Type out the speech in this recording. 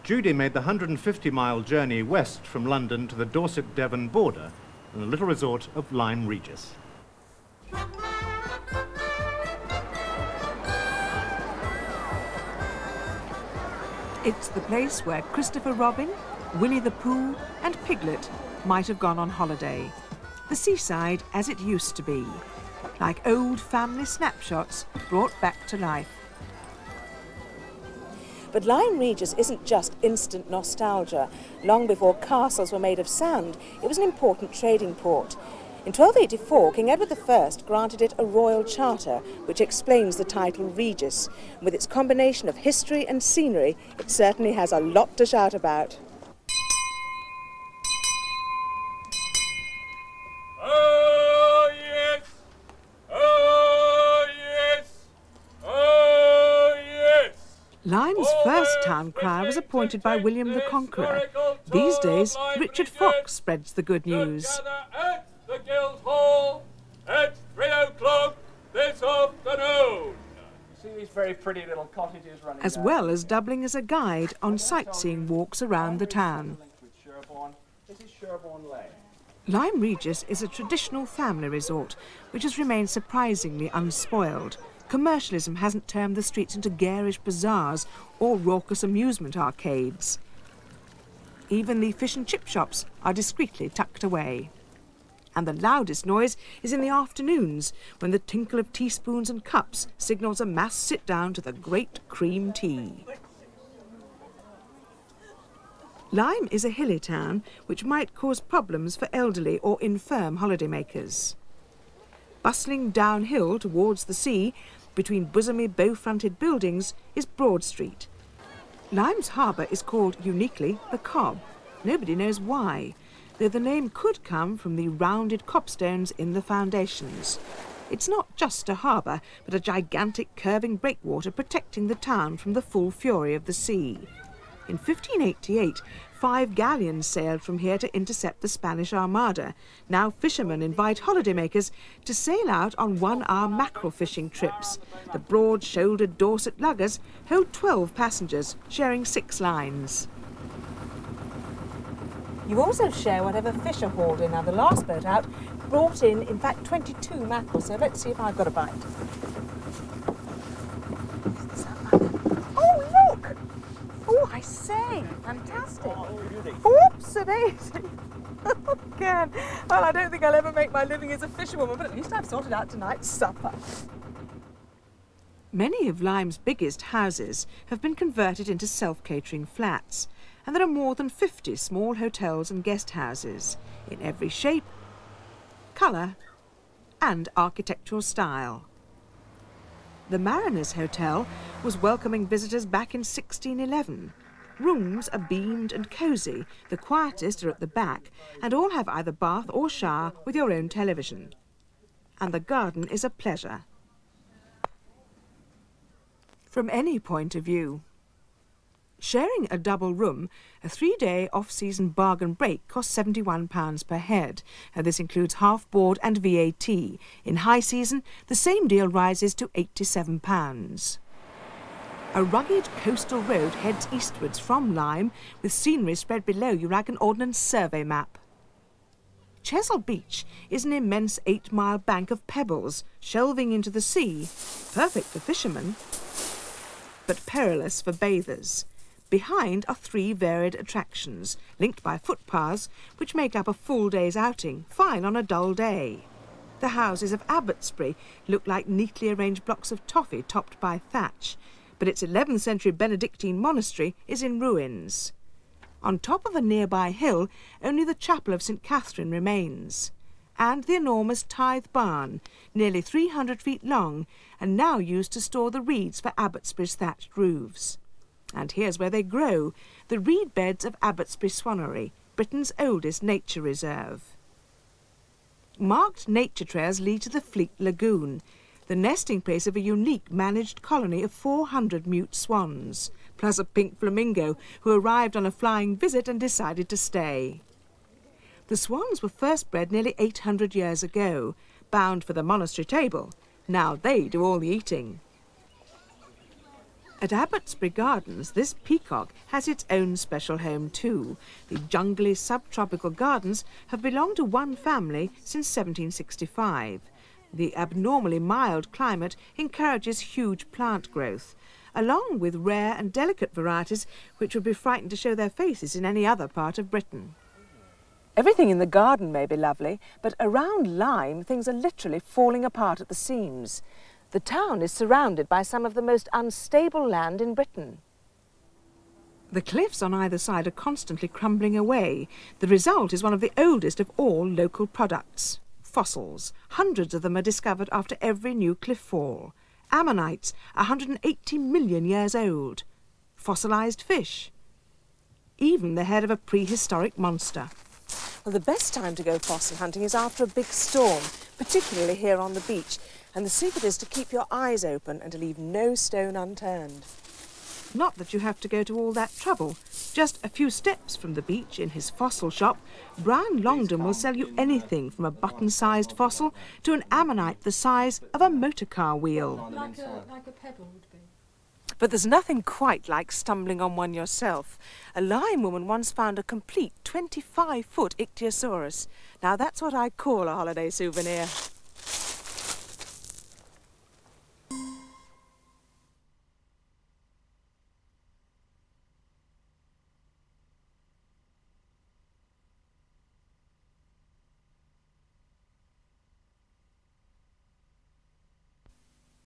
Judy made the 150-mile journey west from London to the Dorset-Devon border in the little resort of Lyme Regis. It's the place where Christopher Robin, Winnie the Pooh and Piglet might have gone on holiday. The seaside as it used to be, like old family snapshots brought back to life. But Lyme Regis isn't just instant nostalgia. Long before castles were made of sand, it was an important trading port. In 1284, King Edward I granted it a royal charter, which explains the title Regis. With its combination of history and scenery, it certainly has a lot to shout about. Lyme's first town crier was appointed by William the Conqueror. These days, Richard Fox spreads the good news. At the Guildhall at 3 o'clock this afternoon. You see these very pretty little cottages running as well as doubling as a guide on sightseeing walks around the town. This is Sherborne Lane. Lyme Regis is a traditional family resort which has remained surprisingly unspoiled. Commercialism hasn't turned the streets into garish bazaars or raucous amusement arcades. Even the fish and chip shops are discreetly tucked away. And the loudest noise is in the afternoons, when the tinkle of teaspoons and cups signals a mass sit-down to the great cream tea. Lyme is a hilly town which might cause problems for elderly or infirm holidaymakers. Bustling downhill towards the sea, between bosomy, bow-fronted buildings, is Broad Street. Lyme's harbour is called, uniquely, the Cob. Nobody knows why, though the name could come from the rounded cobstones in the foundations. It's not just a harbour, but a gigantic curving breakwater protecting the town from the full fury of the sea. In 1588, 5 galleons sailed from here to intercept the Spanish Armada. Now fishermen invite holidaymakers to sail out on 1-hour mackerel fishing trips. The broad-shouldered Dorset luggers hold 12 passengers, sharing 6 lines. You also share whatever fish are hauled in. Now, the last boat out brought in fact, 22 mackerel, so let's see if I've got a bite. Oh, look! Oh, I say, fantastic. Oops, it is. Again. Well, I don't think I'll ever make my living as a fisherwoman, but at least I've sorted out tonight's supper. Many of Lyme's biggest houses have been converted into self-catering flats, and there are more than 50 small hotels and guest houses in every shape, colour and architectural style. The Mariners Hotel was welcoming visitors back in 1611. Rooms are beamed and cosy, the quietest are at the back, and all have either bath or shower with your own television. And the garden is a pleasure. From any point of view. Sharing a double room, a 3-day off-season bargain break costs £71 per head. This includes half board and VAT. In high season, the same deal rises to £87. A rugged coastal road heads eastwards from Lyme, with scenery spread below you like an Ordnance Survey map. Chesil Beach is an immense 8-mile bank of pebbles, shelving into the sea, perfect for fishermen, but perilous for bathers. Behind are 3 varied attractions, linked by footpaths, which make up a full day's outing, fine on a dull day. The houses of Abbotsbury look like neatly arranged blocks of toffee topped by thatch, but its 11th century Benedictine monastery is in ruins. On top of a nearby hill, only the chapel of St. Catherine remains, and the enormous Tithe Barn, nearly 300 feet long, and now used to store the reeds for Abbotsbury's thatched roofs. And here's where they grow, the reed beds of Abbotsbury Swannery, Britain's oldest nature reserve. Marked nature trails lead to the Fleet Lagoon, the nesting place of a unique managed colony of 400 mute swans, plus a pink flamingo who arrived on a flying visit and decided to stay. The swans were first bred nearly 800 years ago, bound for the monastery table. Now they do all the eating. At Abbotsbury Gardens, this peacock has its own special home too. The jungly subtropical gardens have belonged to one family since 1765. The abnormally mild climate encourages huge plant growth, along with rare and delicate varieties which would be frightened to show their faces in any other part of Britain. Everything in the garden may be lovely, but around Lyme things are literally falling apart at the seams. The town is surrounded by some of the most unstable land in Britain. The cliffs on either side are constantly crumbling away. The result is one of the oldest of all local products, fossils. Hundreds of them are discovered after every new cliff fall. Ammonites, 180 million years old. Fossilised fish. Even the head of a prehistoric monster. Well, the best time to go fossil hunting is after a big storm, particularly here on the beach. And the secret is to keep your eyes open and to leave no stone unturned. Not that you have to go to all that trouble. Just a few steps from the beach in his fossil shop, Brian Longdon will sell you anything from a button-sized fossil to an ammonite the size of a motor car wheel. Like a pebble would be. But there's nothing quite like stumbling on one yourself. A Lyme woman once found a complete 25-foot ichthyosaurus. Now that's what I call a holiday souvenir.